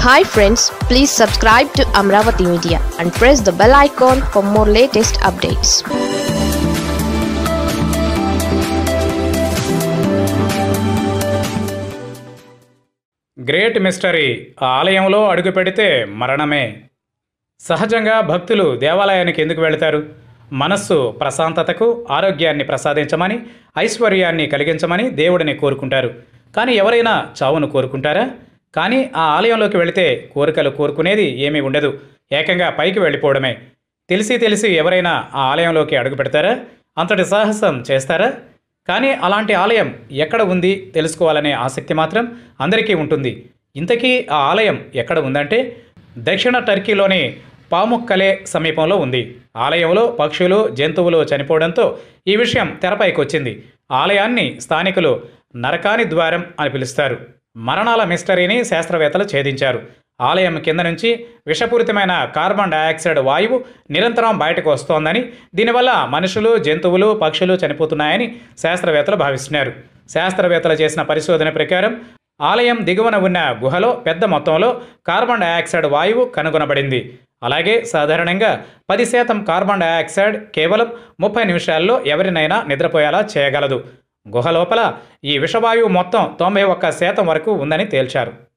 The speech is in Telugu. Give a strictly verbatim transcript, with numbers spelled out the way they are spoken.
Hi friends, please subscribe to Amaravathi Media and press the bell icon for more latest updates. Great mystery. ఆ ఆలయంలో అడుగు పెడితే మరణమే. సహజంగా భక్తులు దేవాలయానికి ఎందుకు వెళతారు? మనస్సు ప్రశాంతతకు, ఆరోగ్యాన్ని ప్రసాదించమని, ఐశ్వర్యాన్ని కలిగించమని దేవుడిని కోరుకుంటారు. కానీ ఎవరైనా చావును కోరుకుంటారా? కానీ ఆ ఆలయంలోకి వెళితే కోరికలు కోరుకునేది ఏమీ ఉండదు. ఏకంగా పైకి వెళ్ళిపోవడమే. తెలిసి తెలిసి ఎవరైనా ఆ ఆలయంలోకి అడుగు పెడతారా? అంతటి సాహసం చేస్తారా? కానీ అలాంటి ఆలయం ఎక్కడ ఉంది తెలుసుకోవాలనే ఆసక్తి మాత్రం అందరికీ ఉంటుంది. ఇంతకీ ఆ ఆలయం ఎక్కడ ఉందంటే దక్షిణ టర్కీలోని పాముక్కలే సమీపంలో ఉంది. ఆలయంలో పక్షులు, జంతువులు చనిపోవడంతో ఈ విషయం తెరపైకి వచ్చింది. ఆలయాన్ని స్థానికులు నరకాని ద్వారం అని పిలుస్తారు. మరణాల మిస్టరీని శాస్త్రవేత్తలు ఛేదించారు. ఆలయం కింద నుంచి విషపూరితమైన కార్బన్ డయాక్సైడ్ వాయువు నిరంతరం బయటకు వస్తోందని, దీనివల్ల మనుషులు, జంతువులు, పక్షులు చనిపోతున్నాయని శాస్త్రవేత్తలు భావిస్తున్నారు. శాస్త్రవేత్తలు చేసిన పరిశోధన ప్రకారం ఆలయం దిగువన ఉన్న గుహలో పెద్ద మొత్తంలో కార్బన్ డయాక్సైడ్ వాయువు కనుగొనబడింది. అలాగే సాధారణంగా పది శాతం కార్బన్ డయాక్సైడ్ కేవలం ముప్పై నిమిషాల్లో ఎవరినైనా నిద్రపోయేలా చేయగలదు. గుహ లోపల ఈ విషవాయువు మొత్తం తొంభై ఒక్క శాతం వరకు ఉందని తేల్చారు.